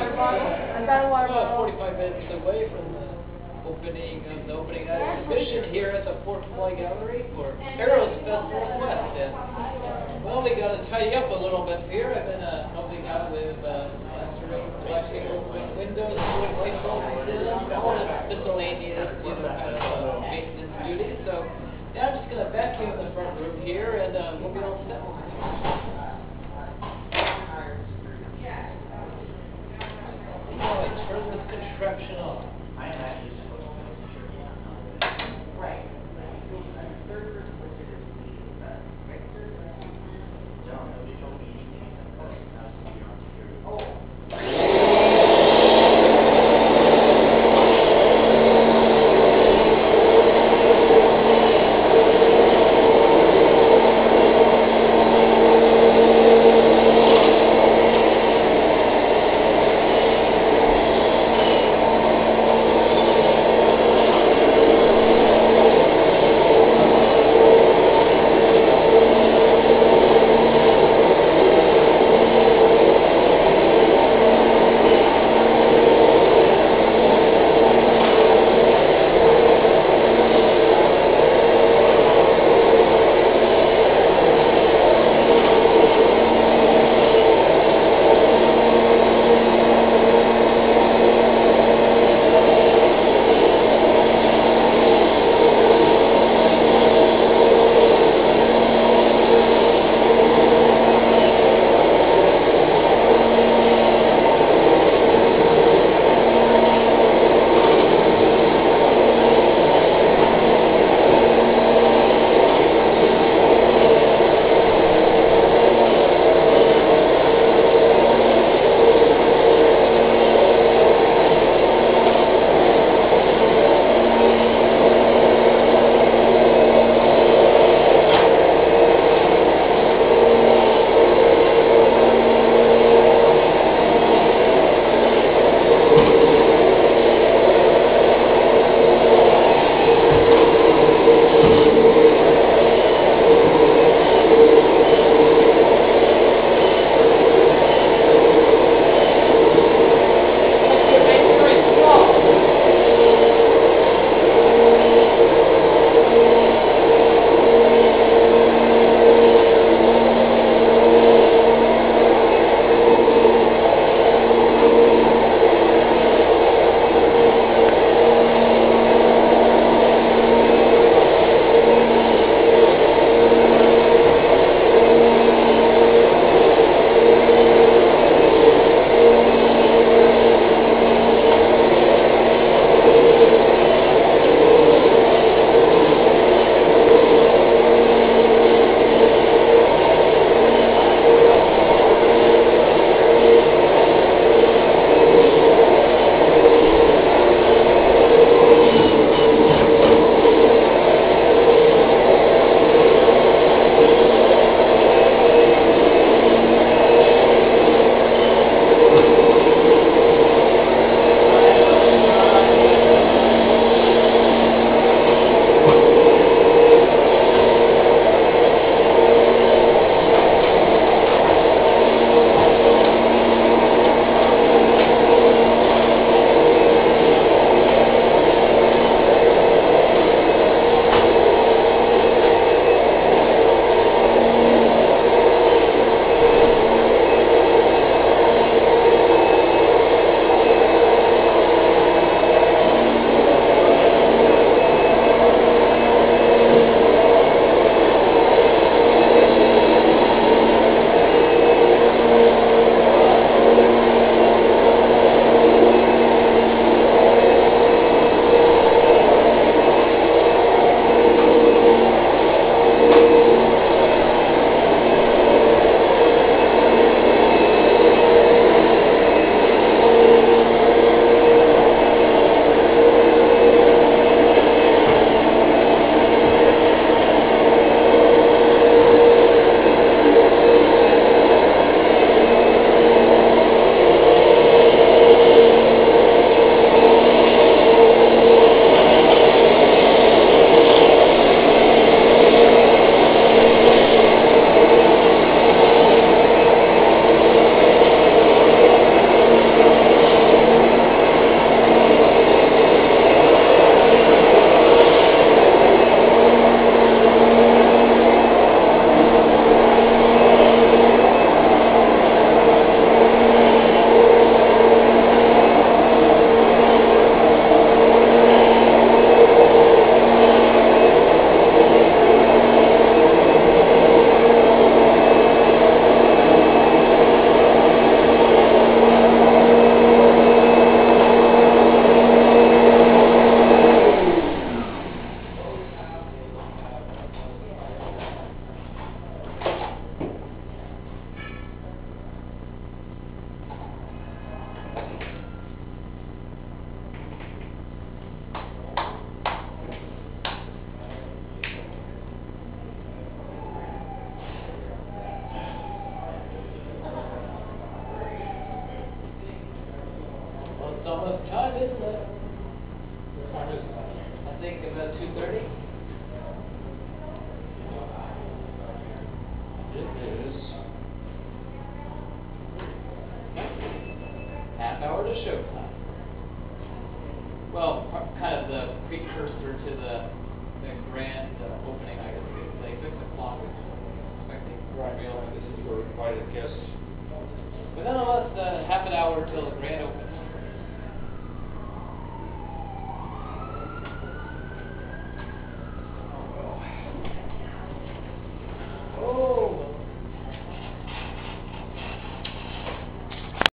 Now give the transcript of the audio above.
water bottle. I got a water about bottle. 45 minutes away from the opening night exhibition here at the ForkFly Gallery for ErosFest Northwest. And, well, we got to tidy up a little bit here. I've been helping out with plastering, collecting windows, doing light bulbs, and all this miscellaneous, kind of maintenance duties. So, yeah, I'm just going to vacuum the front room here, and we'll be all set. Turn this contraption on. Right. It's almost time, isn't it? What time is it? I think about 2:30. It is. Half hour to showtime. Well, kind of the precursor to the grand opening, I guess you could say. 6 o'clock is expecting Right. real. This is for invited guests. But nonetheless, half an hour till the grand opening.